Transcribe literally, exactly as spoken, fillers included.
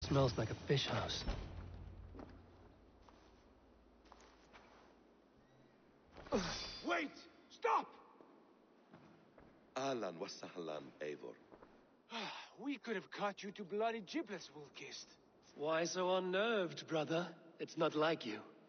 Smells like a fish house. Wait! Stop! Ahlan wa sahlan, Eivor. We could have cut you to bloody giblets, Wolf-Kissed. Why so unnerved, brother? It's not like you.